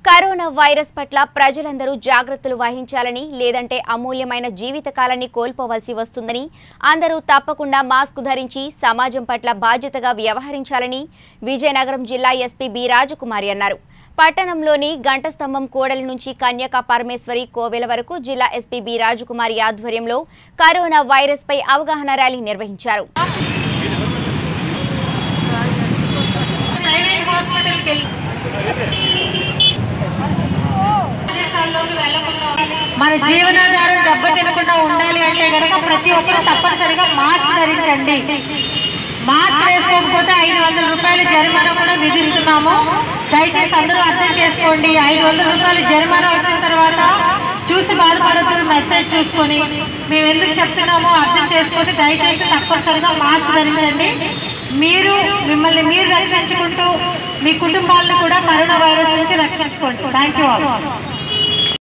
Corona virus పట్ల ప్రజలందరూ జాగ్రత్తలు వహించాలని లేదంటే అమూల్యమైన జీవితకాలాన్ని కోల్పోవాల్సి వస్తుందని అందరూ తప్పకుండా మాస్క్ ధరించి సమాజం పట్ల బాధ్యతగా వ్యవహరించాలని విజయనగరం జిల్లా ఎస్పీ బి రాజకుమారి అన్నారు. పట్టణంలోని గంటస్తంభం కూడలి నుంచి కన్యకా పరమేశ్వరి కోవెల వరకు జిల్లా ఎస్పీ బి రాజకుమారి ఆధ్వర్యంలో కరోనా వైరస్ పై అవగాహన ర్యాలీ నిర్వహించారు. మన జీవనాధారం దెబ్బతినకుండా ఉండాలి అంటే కనుక ప్రతి ఒక్కరూ తప్పనిసరిగా మాస్క్ ధరించండి. మాస్క్ వేసుకోకపోతే 500 రూపాయల జరిమానా కూడా విధిస్తున్నాము. దయచేసి అందరూ అర్థం చేసుకోండి. 500 రూపాయల జరిమానా వచ్చిన తర్వాత చూసి బాధపడద్దు, మెసేజ్ చూసుకొని మేము ఎందుకు చెప్తున్నామో అర్థం చేసుకొని దయచేసి తప్పనిసరిగా మాస్క్ ధరించండి. మిమ్మల్ని మీరు రక్షించుకుంటూ మీ కుటుంబాలను కూడా కరోనా వైరస్ నుంచి రక్షించుకోండి. Thank you all.